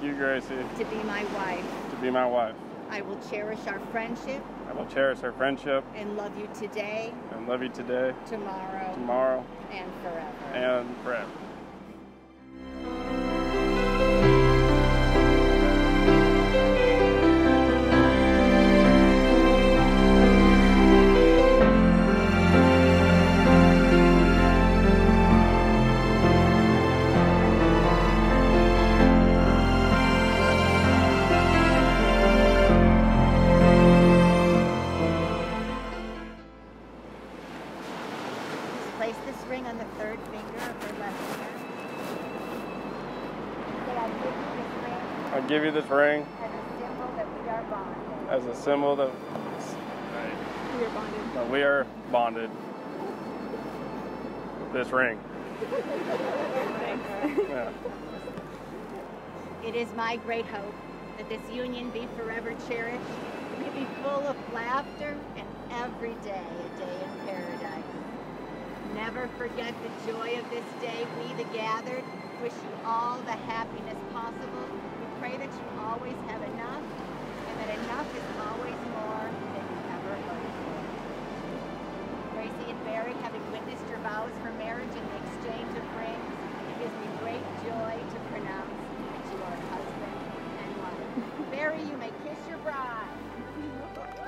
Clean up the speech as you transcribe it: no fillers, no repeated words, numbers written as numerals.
you, Gracie, to be my wife. to be my wife. I will cherish our friendship I will cherish our friendship and love you today, and love you today, tomorrow, tomorrow, and forever. and forever. Place this ring on the third finger of her left hand. Say, I give you this ring I give you this ring as a symbol that we are bonded. as a symbol that We are bonded. we are bonded with this ring. Yeah. It is my great hope that this union be forever cherished, may be full of laughter, and every day a day in paradise. Never forget the joy of this day. We, the gathered, wish you all the happiness possible. We pray that you always have enough, and that enough is always more than you ever hoped for. Gracie and Barry, having witnessed your vows for marriage and the exchange of rings, it gives me great joy to pronounce that you are husband and wife. Barry, you may kiss your bride.